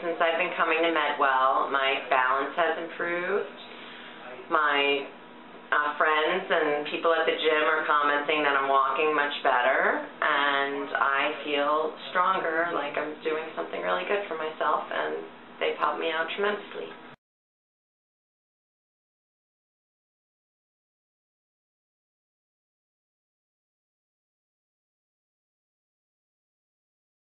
since I've been coming to Medwell, my balance has improved. My friends and people at the gym are commenting that I'm walking much better, and I feel stronger, like I'm doing something really good for myself, and they've helped me out tremendously.